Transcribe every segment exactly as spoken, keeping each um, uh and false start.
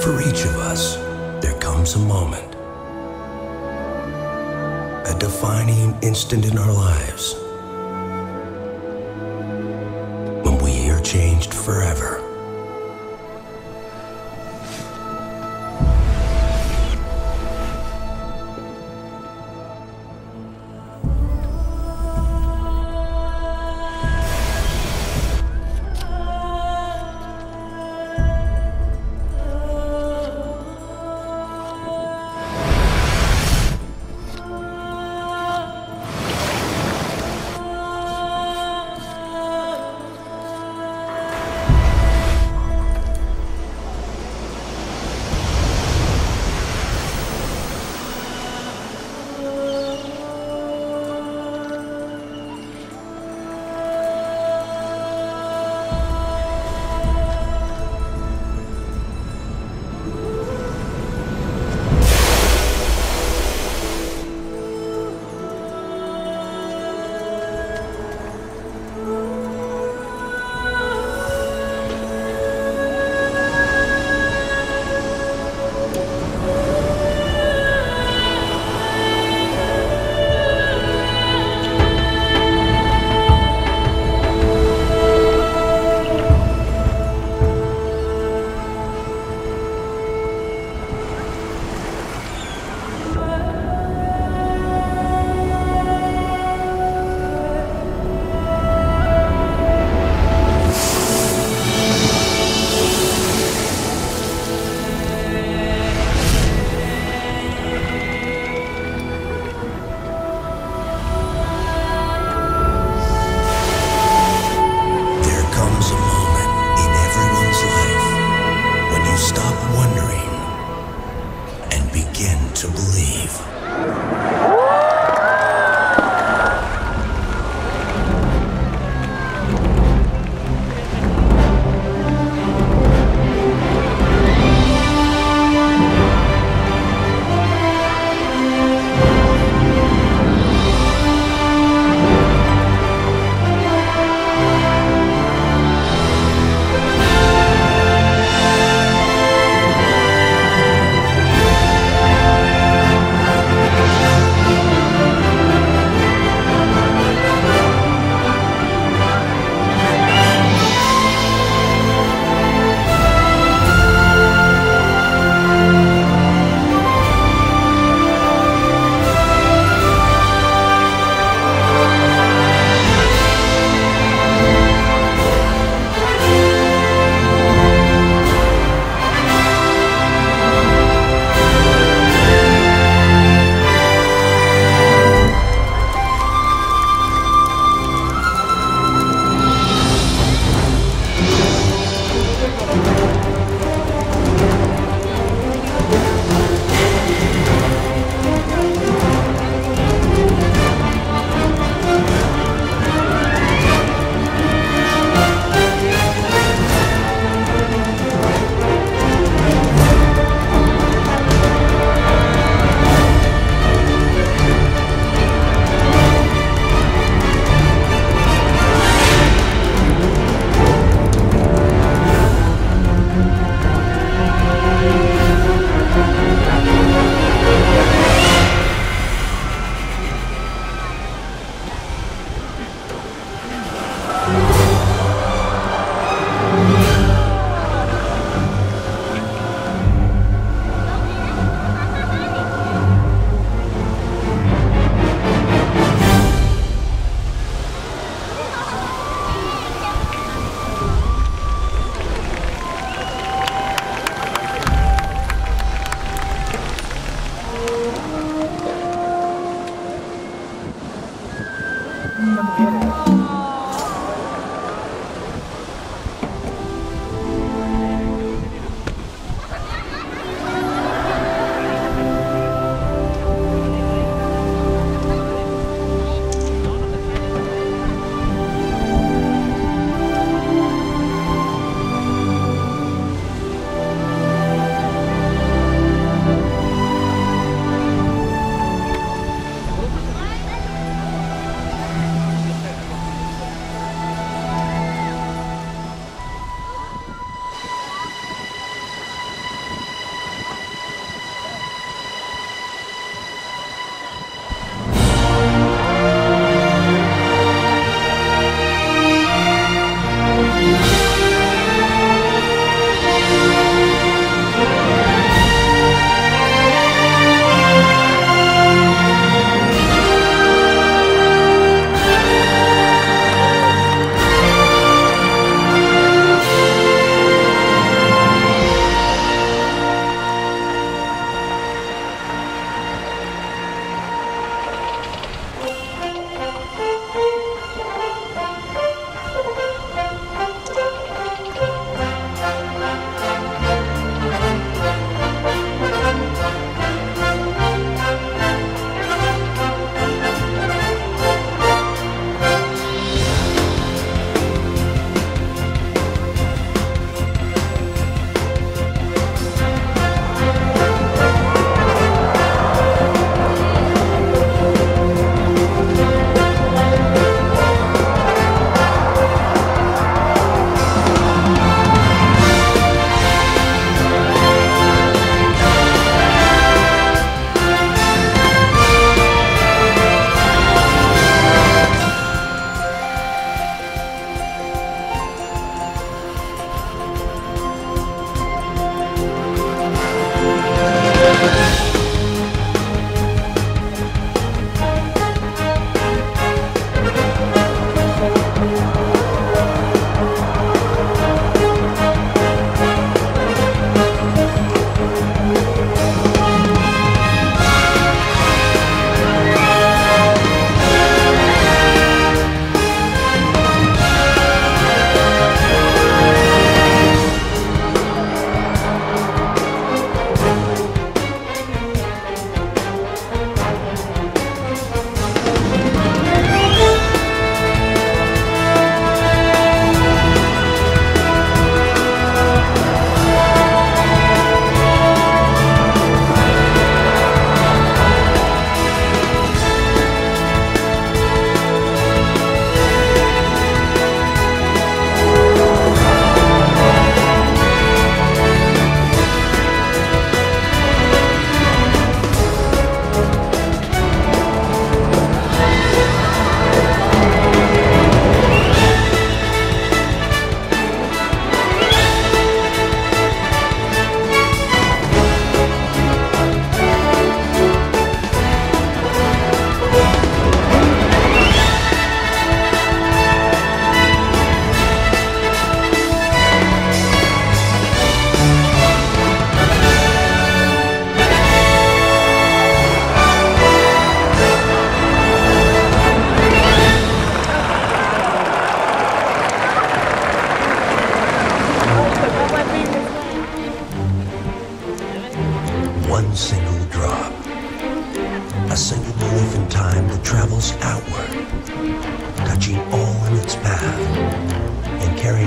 For each of us, there comes a moment, a defining instant in our lives, when we are changed forever.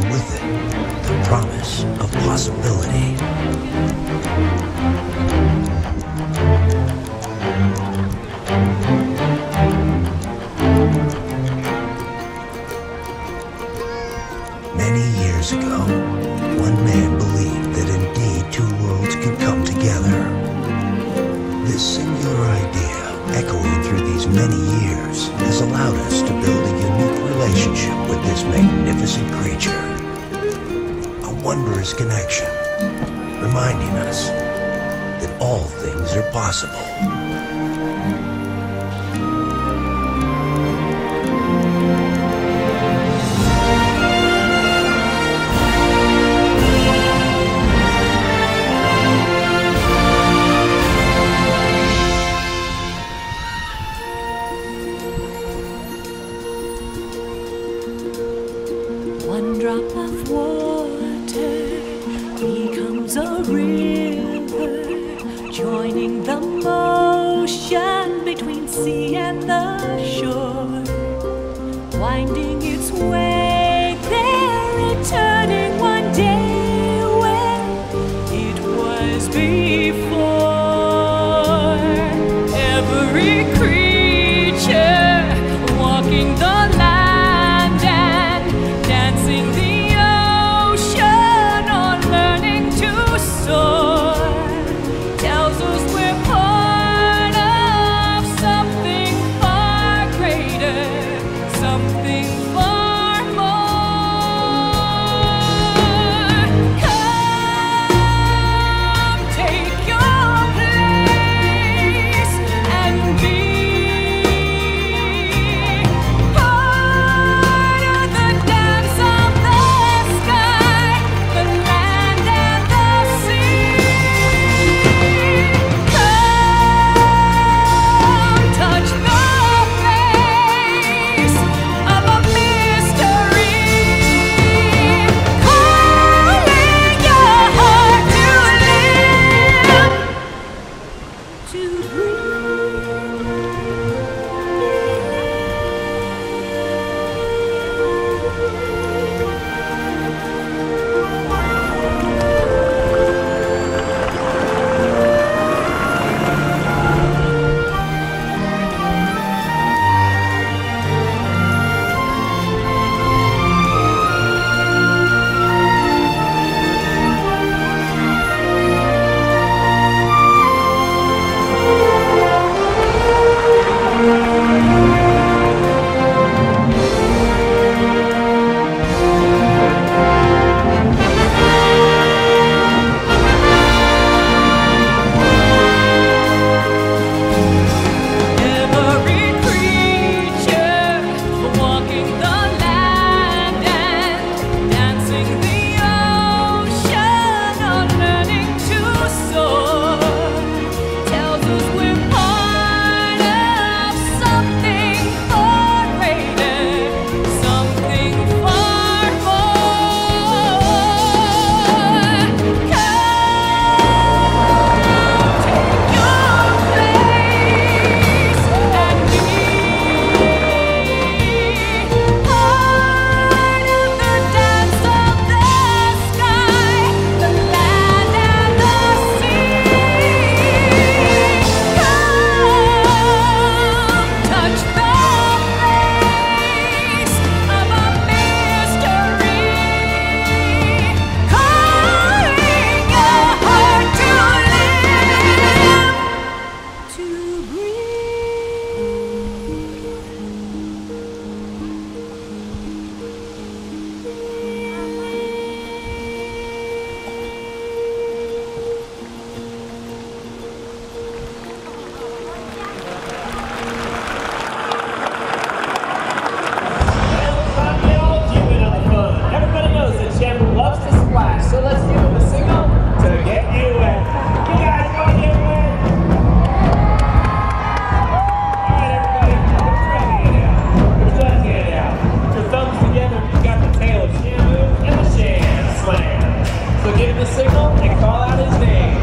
bringing with it the promise of possibility. Many years ago, one man believed that indeed two worlds could come together. This singular idea, echoing through these many years, has allowed us to build a unique relationship with this magnificent creature. A wondrous connection, reminding us that all things are possible. One drop of water becomes a river, joining the motion between sea and the shore, winding its way there, returning one day where it was before. Every creature walking the land and dancing the ocean or learning to soar tells us we're part of something far greater, something far more. Come, take your place and be part of the dance of the sky, the land and the sea. Come, touch the face of a mystery, calling your heart to live, to every creature walking the land and dancing the ocean or learning to soar tells us we're part of something far greater, something far more. Come, take your place and be part of the dance of the sky, the land and the sea. Come, touch the face of a mystery, calling your heart to live, to Everybody knows that Champ loves to splash, so let's give him a signal to get you wet. You guys want to get wet? All right, everybody, put your right hand out. Put your left hand out. Put your thumbs together. You got the tail of Shamu and the Sham Slam. So give him the signal and call out his name.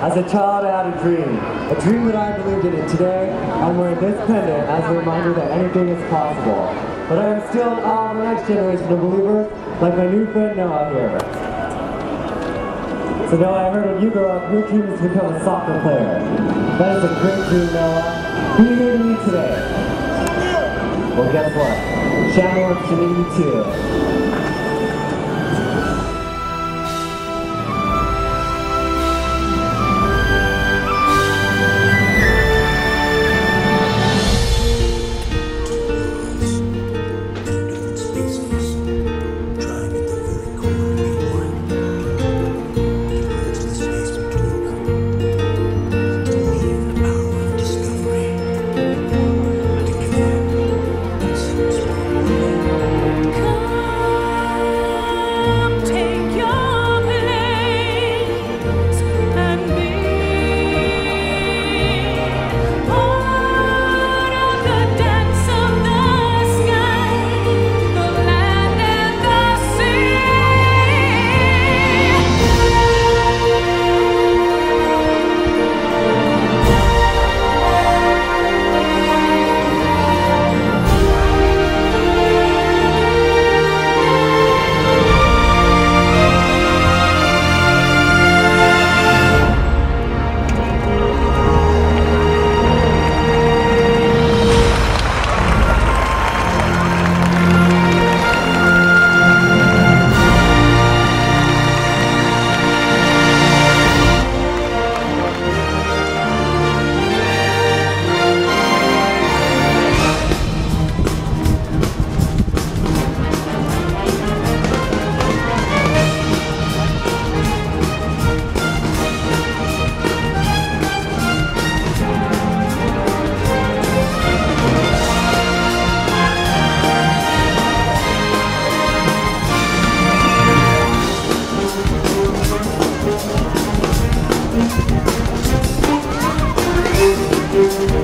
As a child, I had a dream. A dream that I believed in, and today I'm wearing this pendant as a reminder that anything is possible. But I am still in awe of the next generation of believers, like my new friend Noah here. So Noah, I heard when you grow up, your dream is to become a soccer player. That is a great dream, Noah. Who are you here to meet today? Well, guess what? Chandler wants to meet you too. Thank you.